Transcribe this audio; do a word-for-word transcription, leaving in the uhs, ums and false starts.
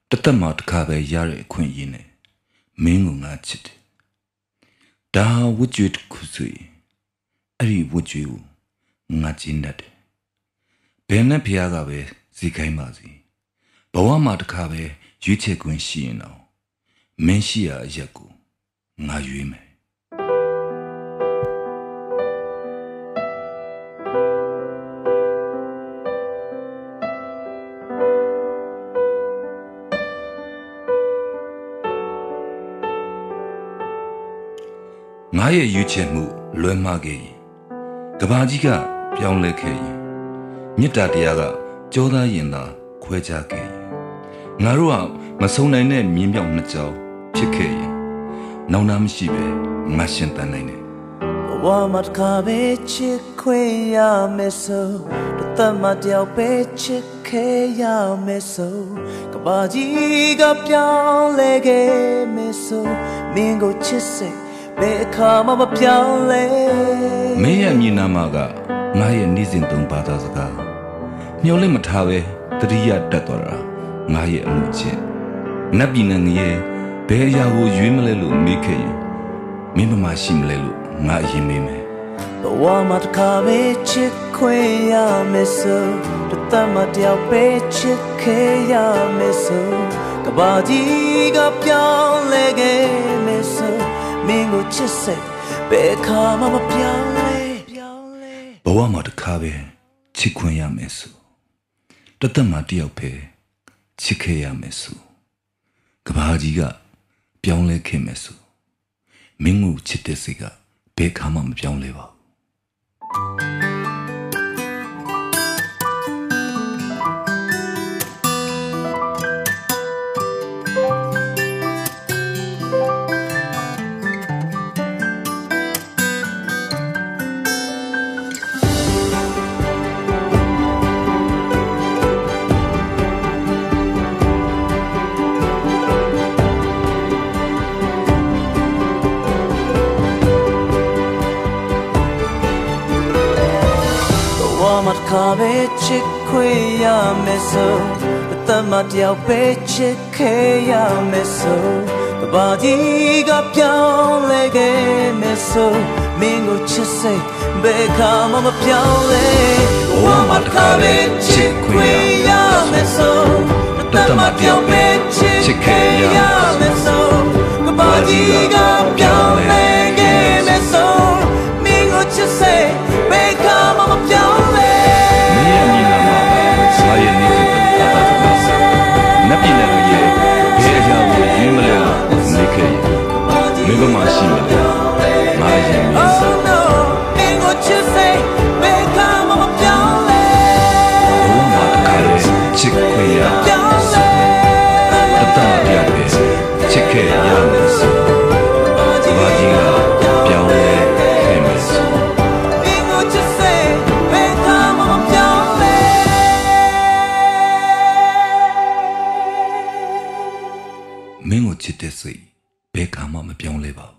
သက်မှာတစ်ခါပဲရတဲ့အခွင့်အရေးနဲ့မင်းကိုငါချစ်တယ်ဒါဝတ်ကြွေးတစ်ခုဆိုရင်အဲ့ဒီဝတ်ကြွေးကိုငါကျင်းတတ်တယ်ဘယ်နဲ့ဖျားကပဲစီခိုင်းပါစီဘဝမှာတစ်ခါပဲရွေးချယ်ခွင့်ရှိရင်တော့မင်းရှိရာအရက်ကိုငါရွေးမယ်ငါရဲ့ရွေးချယ်မှုလွဲမှားခဲ့ရင်ကဘာကြီးကပြောင်းလဲခဲ့ရင်မေတ္တာတရားကကြောသားရင်သာခွဲခြားခဲ့ရင်ငါတို့ကမဆုံးနိုင်တဲ့မြင်းပြောင်နှစ်ကြောင်ဖြစ်ခဲ့ရင်နောင်နာမရှိပဲငါရှင်တန်နိုင်တယ်ဘဝမှာတစ်ခါပဲချစ်ခွင့်ရမယ်ဆိုတစ်သက်မှတယောက်ပဲချစ်ခဲ့ရမယ်ဆိုကဘာကြီးကပြောင်းလဲခဲ့မယ်ဆိုမင်းကိုချစ်စိတ်ဘယ်အခါမှမပြောင်းလဲမင်းရဲ့မြေနာမကငါရဲ့နေ့စဉ်သုံးဘာသာစကားမျောလင့်မထားပဲတတိယတက်သွားတာငါရဲ့အမှုချင်းနတ်ပြည်နယ်ငရဲ့ဘယ်အရာကိုရွေးမလဲလို့မေးခဲ့ရင်မင်းမမရှိမလဲလို့ငါအရင်မေးမယ်ဘဝမှာတစ်ခါပဲချစ်ခွင့်ရမယ်ဆိုတစ်သက်မှတယောက်ပဲချစ်ခဲ့ရမယ်ဆိုကဘာကြီးကပြောင်းလဲခဲ့မယ်ဆိုမင်းကိုချစ်စိတ်ဘယ်ခါမှမပြောင်းလဲဘဝမှာတစ်ခါပဲချစ်ခွင့်ရမယ်ဆိုတသက်မှာတယောက်ပဲချစ်ခဲ့ရမယ်ဆိုကဘာကြီးကပြောင်းလဲခဲ့မယ်ဆိုမင်းကိုချစ်တဲ့စိတ်ကဘယ်ခါမှမပြောင်းလဲပါဘူးမတ်ကာပဲချစ်ခွေရမယ်ဆိုတမတ်ရောက်ပဲချစ်ခဲ့ရမယ်ဆိုကဘာကြီးကပြောင်းလဲခဲ့မယ်ဆိုမင်းကိုချစ်စိတ်ဘယ်ခါမှမပြောင်းလဲဝမတ်ကာပဲချစ်ခွေရမယ်ဆိုတမတ်ရောက်ပဲချစ်ခဲ့ရမယ်ဆိုကဘာကြီးကပြောင်းလဲခဲ့မယ်ဆိုမင်းကိုချစ်စိတ်ဘယ်ခါမှမပြောင်းနတ်ပြည်နယ်ရဲ့ဘယ်အရာကိုရွေးမလဲလို့မေးခဲ့ရင်မင်းကမှရှိမလဲငါရင်မင်းဆိုမင်းကိုချစ်စိတ်ဘယ်ခါမှမပြောင်းလဲဘုံမှာတစ်ခါလေချစ်ခွင့်ရပြောင်းလဲတတပြောင်းပဲချစ်ခဲ့ရမယ်ဆိုဘာကြီးကပြောင်းလဲခဲ့မယ်ဆိုမင်းကိုချစ်စိတ်ဘယ်ခါမှမပြောင်းလဲမင်းကိုချစ်တဲ့စိတ်ဘယ်ခါမှမပြောင်းလဲပါဘူး